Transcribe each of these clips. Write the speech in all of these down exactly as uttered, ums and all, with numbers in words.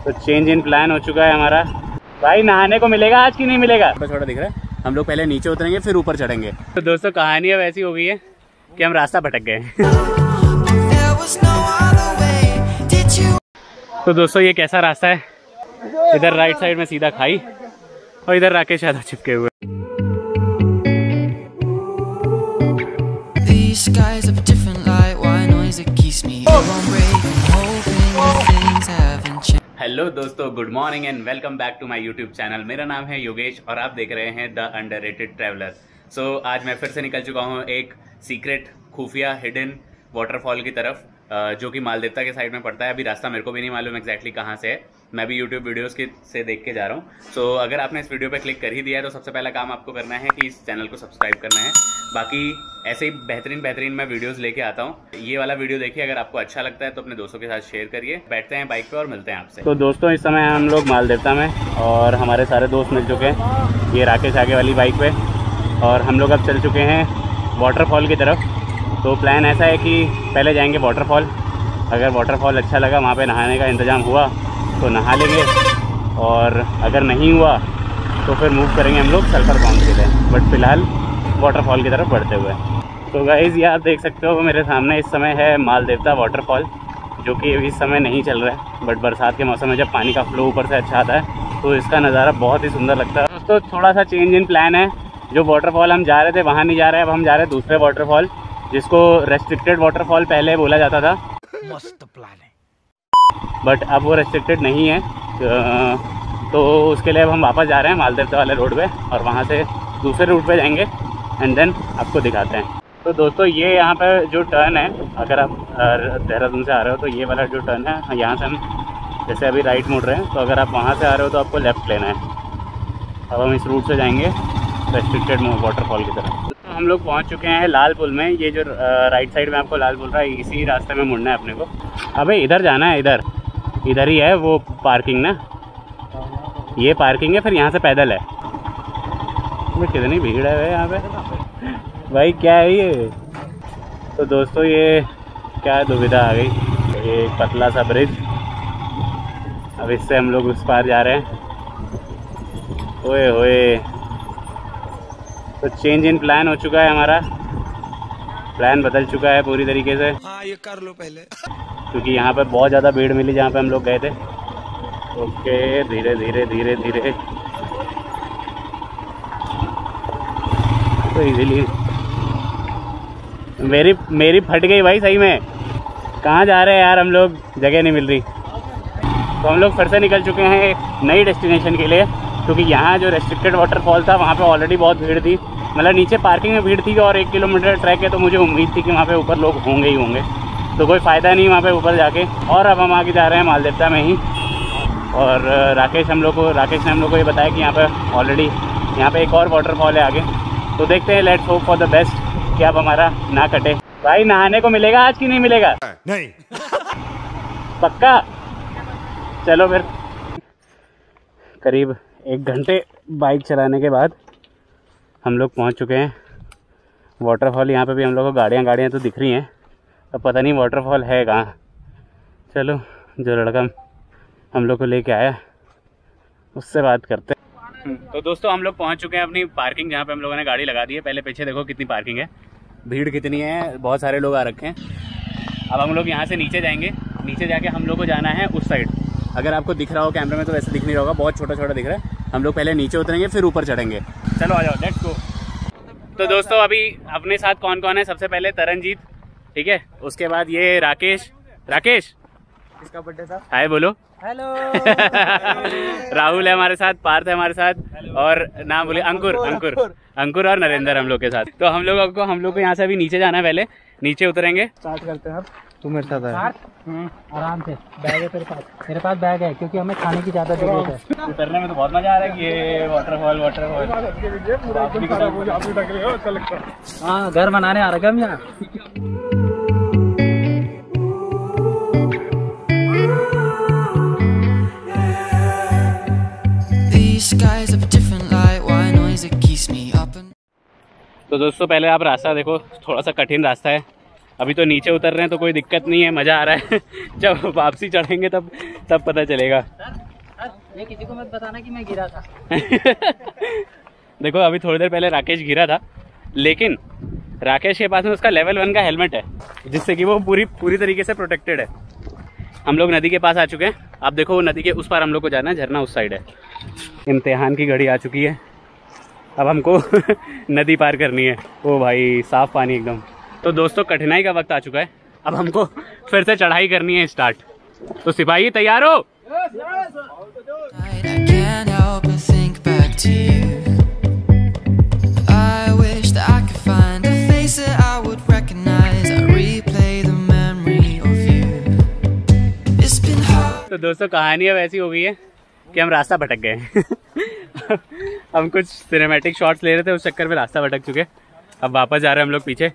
तो change in plan हो चुका है हमारा। भाई नहाने को मिलेगा आज कि नहीं मिलेगा? छोटा दिख रहा है। हम लोग पहले नीचे उतरेंगे फिर ऊपर चढ़ेंगे। तो दोस्तों कहानी अब ऐसी हो गई है कि हम रास्ता भटक गए। तो दोस्तों ये कैसा रास्ता है, इधर राइट साइड में सीधा खाई और इधर राकेश यादव चिपके हुए। हेलो दोस्तों, good morning and welcome back to my YouTube channel. मेरा नाम है योगेश और आप देख रहे हैं द अंडररेटेड ट्रैवलर। सो आज मैं फिर से निकल चुका हूँ एक सीक्रेट खुफिया हिडन वाटरफॉल की तरफ, जो कि मालदेवता के साइड में पड़ता है। अभी रास्ता मेरे को भी नहीं मालूम एग्जैक्टली कहाँ से है, मैं भी यूट्यूब वीडियोस के से देख के जा रहा हूँ। सो so, अगर आपने इस वीडियो पे क्लिक कर ही दिया है तो सबसे पहला काम आपको करना है कि इस चैनल को सब्सक्राइब करना है। बाकी ऐसे ही बेहतरीन बेहतरीन मैं वीडियोस लेके आता हूँ। ये वाला वीडियो देखिए, अगर आपको अच्छा लगता है तो अपने दोस्तों के साथ शेयर करिए। बैठते हैं बाइक पे और मिलते हैं आपसे। तो दोस्तों इस समय हम लोग मालदेवता में और हमारे सारे दोस्त मिल चुके हैं। ये राकेश आगे वाली बाइक पे और हम लोग अब चल चुके हैं वाटरफॉल की तरफ। तो प्लान ऐसा है कि पहले जाएंगे वाटरफॉल, अगर वाटरफॉल अच्छा लगा, वहाँ पे नहाने का इंतज़ाम हुआ तो नहा लेंगे, और अगर नहीं हुआ तो फिर मूव करेंगे हम लोग सल्फर पॉन्ड के लिए। बट फ़िलहाल वाटरफॉल की तरफ बढ़ते हुए। तो गाइज़ ये आप देख सकते हो मेरे सामने इस समय है मालदेवता वाटरफॉल, जो कि इस समय नहीं चल रहा है। बट बरसात के मौसम में जब पानी का फ्लो ऊपर से अच्छा आता है तो इसका नज़ारा बहुत ही सुंदर लगता है। दोस्तों थोड़ा सा चेंज इन प्लान है। जो वाटरफॉल हम जा रहे थे वहाँ नहीं जा रहे हैं, अब हम जा रहे हैं दूसरे वाटरफॉल, जिसको रेस्ट्रिक्टेड वाटरफॉल पहले बोला जाता था। मस्त प्लान है, बट अब वो रेस्ट्रिक्टेड नहीं है। तो उसके लिए अब हम वापस जा रहे हैं मालदेवता वाले रोड पे, और वहाँ से दूसरे रूट पे जाएंगे एंड देन आपको दिखाते हैं। तो दोस्तों ये यहाँ पे जो टर्न है, अगर आप देहरादून से आ रहे हो तो ये वाला जो टर्न है, यहाँ से हम जैसे अभी राइट मुड़ रहे हैं, तो अगर आप वहाँ से आ रहे हो तो आपको लेफ़्ट लेना है। अब हम इस रूट से जाएंगे रेस्ट्रिक्टेड वाटरफॉल की तरफ। तो हम लोग पहुँच चुके हैं लाल पुल में। ये जो राइट साइड में आपको लाल पुल रहा है, इसी रास्ते में मुड़ना है अपने को। अबे इधर जाना है, इधर इधर ही है वो पार्किंग ना, ये पार्किंग है, फिर यहाँ से पैदल है। कितनी भीड़ है यहाँ पे भाई, क्या है ये? तो दोस्तों ये क्या दुविधा आ गई, ये पतला सा ब्रिज, अब इससे हम लोग उस पार जा रहे हैं। ओए होए, तो चेंज इन प्लान हो चुका है हमारा, प्लान बदल चुका है पूरी तरीके से। हाँ ये कर लो पहले, क्योंकि यहाँ पे बहुत ज़्यादा भीड़ मिली जहाँ पे हम लोग गए थे। ओके धीरे धीरे धीरे धीरे तो इजीली मेरी मेरी फट गई भाई सही में। कहाँ जा रहे हैं यार हम लोग, जगह नहीं मिल रही। तो हम लोग फिर से निकल चुके हैं एक नई डेस्टिनेशन के लिए, क्योंकि यहाँ जो रेस्ट्रिक्टेड वाटरफॉल था वहाँ पे ऑलरेडी बहुत भीड़ थी। मतलब नीचे पार्किंग में भीड़ थी और एक किलोमीटर ट्रैक है, तो मुझे उम्मीद थी कि वहाँ पे ऊपर लोग होंगे ही होंगे, तो कोई फ़ायदा नहीं वहाँ पे ऊपर जाके। और अब हम आगे जा रहे हैं मालदेवता में ही। और राकेश हम लोग को राकेश ने हम लोग को ये बताया कि यहाँ पे ऑलरेडी यहाँ पे एक और वाटरफॉल है आगे। तो देखते हैं, let's hope for the best कि अब हमारा ना कटे। भाई नहाने को मिलेगा आज कि नहीं मिलेगा? नहीं पक्का? चलो फिर। करीब एक घंटे बाइक चलाने के बाद हम लोग पहुँच चुके हैं वाटरफॉल। यहाँ पे भी हम लोग को गाड़ियाँ गाड़ियाँ तो दिख रही हैं, अब पता नहीं वाटरफॉल है कहाँ। चलो जो लड़का हम लोग को लेके आया उससे बात करते हैं। तो दोस्तों हम लोग पहुंच चुके हैं अपनी पार्किंग, जहाँ पे हम लोगों ने गाड़ी लगा दी है। पहले पीछे देखो कितनी पार्किंग है, भीड़ कितनी है, बहुत सारे लोग आ रखे हैं। अब हम लोग यहाँ से नीचे जाएंगे, नीचे जाके हम लोग को जाना है उस साइड। अगर आपको दिख रहा हो कैमरे में तो वैसे दिख नहीं रहा होगा, बहुत छोटा छोटा दिख रहा है। हम लोग पहले नीचे उतरेंगे फिर ऊपर चढ़ेंगे। चलो आ जाओ, लेट्स गो। तो दोस्तों अभी अपने साथ कौन कौन है? सबसे पहले तरनजीत, ठीक है, उसके बाद ये राकेश। राकेश इसका बर्थडे था, हाय बोलो। हेलो। राहुल है हमारे साथ, पार्थ है हमारे साथ, और नाम बोले अंकुर अंकुर अंकुर और नरेंद्र हम लोग के साथ। तो हम लोगों को हम लोग को यहाँ से अभी नीचे जाना है, पहले नीचे उतरेंगे। स्टार्ट करते हैं अब। तू मेरे साथ है, आराम से। बैग है तेरे पास? मेरे पास बैग है, क्योंकि हमें खाने की ज्यादा जरूरत है। उतरने में तो बहुत मजा आ रहा है कि ये वाटरफॉल वाटरफॉल हाँ, घर बनाने आ रहे हम यहाँ। तो दोस्तों पहले आप रास्ता देखो, थोड़ा सा कठिन रास्ता है। अभी तो नीचे उतर रहे हैं तो कोई दिक्कत नहीं है, मज़ा आ रहा है। जब वापसी चढ़ेंगे तब तब पता चलेगा। ये किसी को मत बताना कि मैं गिरा था। देखो अभी थोड़ी देर पहले राकेश गिरा था, लेकिन राकेश के पास में उसका लेवल वन का हेलमेट है, जिससे कि वो पूरी पूरी तरीके से प्रोटेक्टेड है। हम लोग नदी के पास आ चुके हैं। आप देखो वो नदी के उस पार हम लोग को जाना है, झरना उस साइड है। इम्तिहान की घड़ी आ चुकी है, अब हमको नदी पार करनी है। ओ भाई साफ पानी एकदम। तो दोस्तों कठिनाई का वक्त आ चुका है, अब हमको फिर से चढ़ाई करनी है स्टार्ट। तो सिपाही तैयार हो? तो दोस्तों कहानी अब ऐसी हो गई है कि हम रास्ता भटक गए। हम कुछ सिनेमैटिक शॉट्स ले रहे थे, उस चक्कर में रास्ता भटक चुके। अब वापस जा रहे हैं हम लोग पीछे।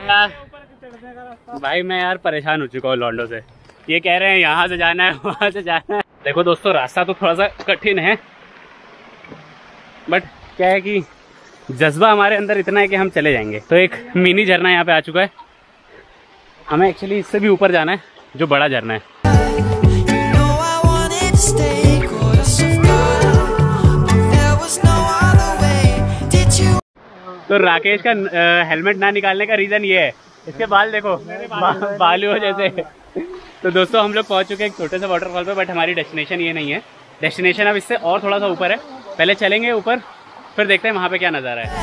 भाई मैं यार परेशान हो चुका हूँ लॉन्डो से। ये कह रहे हैं यहाँ से जाना है, वहाँ से जाना है। देखो दोस्तों रास्ता तो थोड़ा सा कठिन है, बट क्या है कि जज्बा हमारे अंदर इतना है कि हम चले जाएंगे। तो एक मिनी झरना यहाँ पे आ चुका है। हमें एक्चुअली इससे भी ऊपर जाना है, जो बड़ा झरना है। तो राकेश का हेलमेट ना निकालने का रीज़न ये है, इसके बाल देखो बा, बालू हो जैसे। तो दोस्तों हम लोग पहुंच चुके हैं एक छोटे से वाटरफॉल पे, बट हमारी डेस्टिनेशन ये नहीं है। डेस्टिनेशन अब इससे और थोड़ा सा ऊपर है। पहले चलेंगे ऊपर, फिर देखते हैं वहाँ पे क्या नज़ारा है।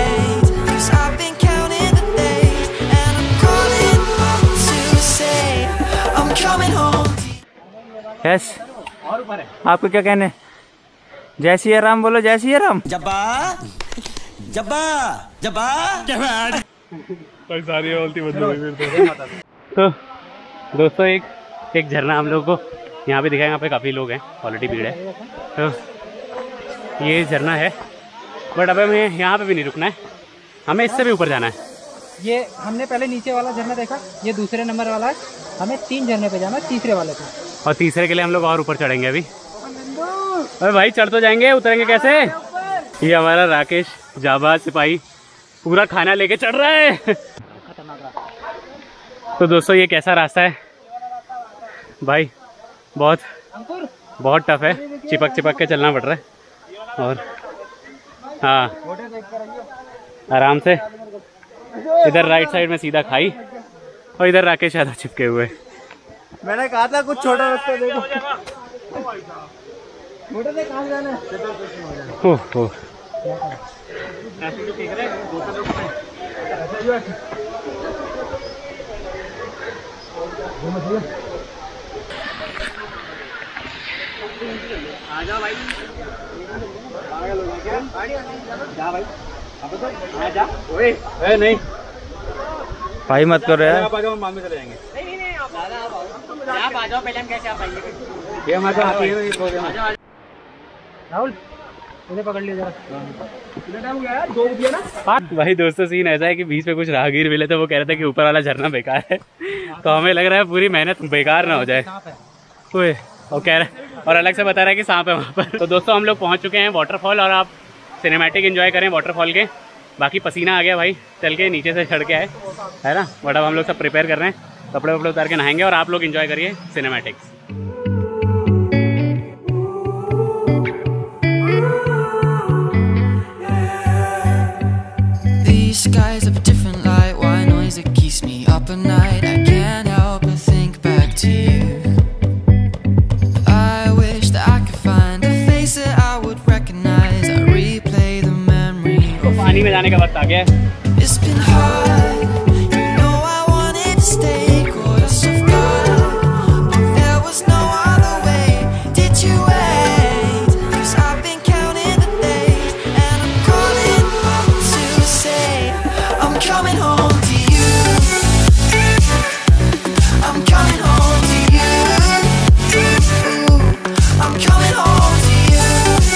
यस और ऊपर है। आपको क्या कहने? जय श्री राम बोलो, जय श्री राम। जब्बा जब्बा जब्बा जब्बा सारी बोलती तो दोस्तों एक एक झरना हम लोग को यहाँ पे दिखाएंगे। यहाँ पे काफ़ी लोग हैं, क्वालिटी भीड़ है। तो ये झरना है, बट अब हमें यहाँ पे भी नहीं रुकना है, हमें इससे भी ऊपर जाना है। ये हमने पहले नीचे वाला झरना देखा, ये दूसरे नंबर वाला है। हमें तीन झरने पे जाना है, तीसरे वाले पे। और तीसरे के लिए हम लोग और ऊपर चढ़ेंगे अभी। अरे भाई चढ़ तो जाएंगे, उतरेंगे कैसे? ये हमारा राकेश जाबाज सिपाही पूरा खाना लेके चढ़ रहा है। तो दोस्तों ये कैसा रास्ता है भाई, बहुत बहुत टफ है, चिपक चिपक के चलना पड़ रहा है। और हाँ आराम से इधर राइट साइड में सीधा खाई, और इधर राकेश ज्यादा चिपके हुए। मैंने कहा था कुछ छोटा रास्ता देखो। मोटर से कहाँ जाना है? ओह ओह आजा भाई, जा भाई, आजा। ओए ए नहीं भाई मत करो यार। आप आ जाओ, मामी चले जाएंगे। नहीं नहीं नहीं आप आ जाओ, पहले हम कैसे आप आएंगे? ये हमारे आती है राहुल, इन्हें पकड़ लिया जरा। भाई दोस्तों सीन ऐसा है कि बीच में कुछ राहगीर मिले थे, वो कह रहे थे कि ऊपर वाला झरना बेकार है। तो हमें लग रहा है पूरी मेहनत बेकार ना हो जाए। ओए और कह रहे और अलग से बता रहा है कि सांप है वहाँ पर। तो दोस्तों हम लोग पहुँच चुके हैं वाटरफॉल, और आप सिनेमैटिक एंजॉय करें वाटरफॉल के। बाकी पसीना आ गया भाई, चल के नीचे से चढ़ के आए है ना। बट अब हम लोग सब प्रिपेयर कर रहे हैं, कपड़े वपड़े उतार के नहाएंगे, और आप लोग एंजॉय करिए cinematics. Skies of a different light, why noise that keeps me up at night? I can't help but think back to you. I wish that I could find a face that I would recognize. I replay the memory of you. पानी में जाने का वक्त आ गया है। It's been hard, you know I wanted to stay, caught us off guard, but there was no other way. Did you wait? 'Cause I've been counting the days, and I'm calling up to say I'm coming home to you. I'm coming home to you. I'm coming home to you.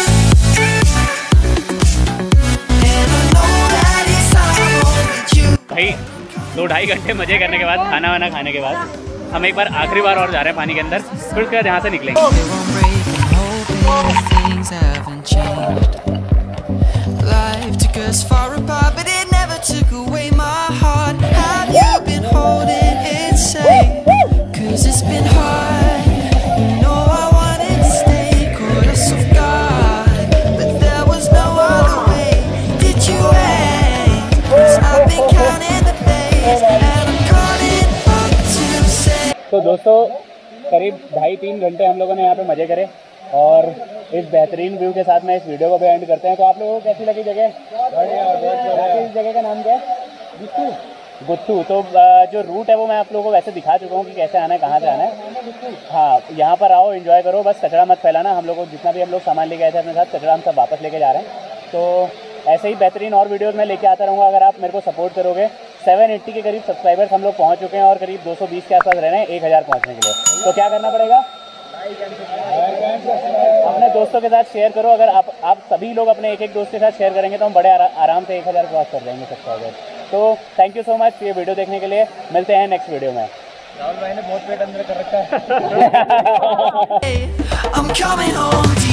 And I know that it's time with you. भाई दो ढाई घंटे मजे करने के बाद, खाना वाना खाने के बाद, हम एक बार आखिरी बार और जा रहे हैं पानी के अंदर, फिर उसके बाद यहाँ से निकलेंगे। Life took us far apart, but it never took away my heart. Have you been holding दोस्तों करीब ढाई तीन घंटे हम लोगों ने यहाँ पे मजे करे और इस बेहतरीन व्यू के साथ में इस वीडियो को भी एंड करते हैं। तो आप लोगों को कैसी लगी जगह? इस जगह का नाम क्या है? गुत्थू। गुत्थू। तो जो रूट है वो मैं आप लोगों को वैसे दिखा चुका हूँ कि कैसे आना है, कहाँ से आना है। हाँ, यहाँ पर आओ, एंजॉय करो, बस कचरा मत फैलाना। हम लोग को जितना भी हम लोग सामान लेके आए थे अपने साथ, कचरा हम सब वापस लेके जा रहे हैं। तो ऐसे ही बेहतरीन और वीडियोस मैं लेके आता रहूँगा अगर आप मेरे को सपोर्ट करोगे। सेवन एट्टी के करीब सब्सक्राइबर्स हम लोग पहुँच चुके हैं और करीब दो सौ बीस के आसपास रहना है एक हज़ार पहुँचने के लिए। तो क्या करना पड़ेगा? अपने दोस्तों के साथ शेयर करो। अगर आप आप सभी लोग अपने एक एक दोस्त के साथ शेयर करेंगे तो हम बड़े आरा, आराम से एक हज़ार क्रॉस कर देंगे सब्सक्राइबर। तो थैंक यू सो मच ये वीडियो देखने के लिए। मिलते हैं नेक्स्ट वीडियो में। राहुल भाई ने बहुत पेट अंदर कर रखा है।